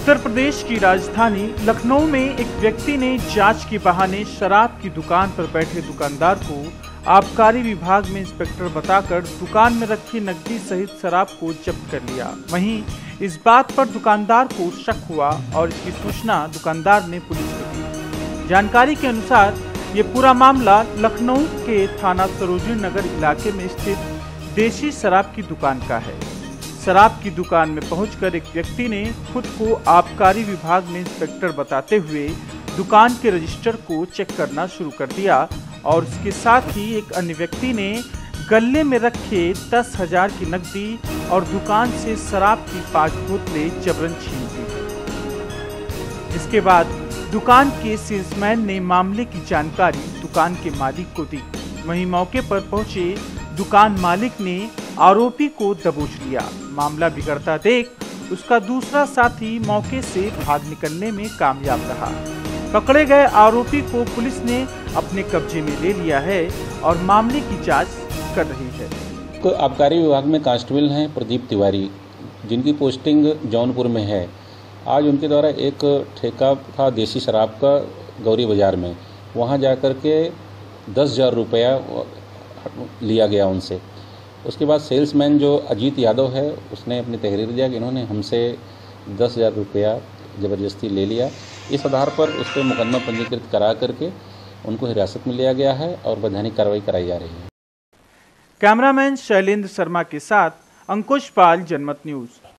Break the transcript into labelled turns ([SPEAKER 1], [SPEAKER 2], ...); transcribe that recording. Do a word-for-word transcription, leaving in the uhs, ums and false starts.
[SPEAKER 1] उत्तर प्रदेश की राजधानी लखनऊ में एक व्यक्ति ने जांच के बहाने शराब की दुकान पर बैठे दुकानदार को आबकारी विभाग में इंस्पेक्टर बताकर दुकान में रखी नकदी सहित शराब को जब्त कर लिया। वहीं इस बात पर दुकानदार को शक हुआ और इसकी सूचना दुकानदार ने पुलिस को दी। जानकारी के अनुसार ये पूरा मामला लखनऊ के थाना सरोजिनी नगर इलाके में स्थित देशी शराब की दुकान का है। शराब की दुकान में पहुंचकर एक व्यक्ति ने खुद को आबकारी विभाग में इंस्पेक्टर बताते हुए दुकान के रजिस्टर को चेक करना शुरू कर दिया और इसके साथ ही एक अन्य व्यक्ति ने गल्ले में रखे दस हजार की नकदी और दुकान से शराब की पांच बोतलें जबरन छीन ली। इसके बाद दुकान के सेल्समैन ने मामले की जानकारी दुकान के मालिक को दी। वहीं मौके पर पहुंचे दुकान मालिक ने आरोपी को दबोच लिया। मामला बिगड़ता देख उसका दूसरा साथी मौके से भाग निकलने में कामयाब रहा। पकड़े गए आरोपी को पुलिस ने अपने कब्जे में ले लिया है और मामले की जांच कर रही है।
[SPEAKER 2] तो आबकारी विभाग में कांस्टेबल हैं प्रदीप तिवारी, जिनकी पोस्टिंग जौनपुर में है। आज उनके द्वारा एक ठेका था देसी शराब का गौरी बाजार में, वहां जाकर के दस हजार रुपया लिया गया उनसे। उसके बाद सेल्समैन जो अजीत यादव है उसने अपनी तहरीर दिया कि इन्होंने हमसे दस हज़ार रुपया ज़बरदस्ती ले लिया। इस आधार पर उस पर मुकदमा पंजीकृत करा करके उनको हिरासत में लिया गया है और वैधानिक कार्रवाई कराई जा रही है।
[SPEAKER 1] कैमरामैन शैलेंद्र शर्मा के साथ अंकुश पाल, जनमत न्यूज़।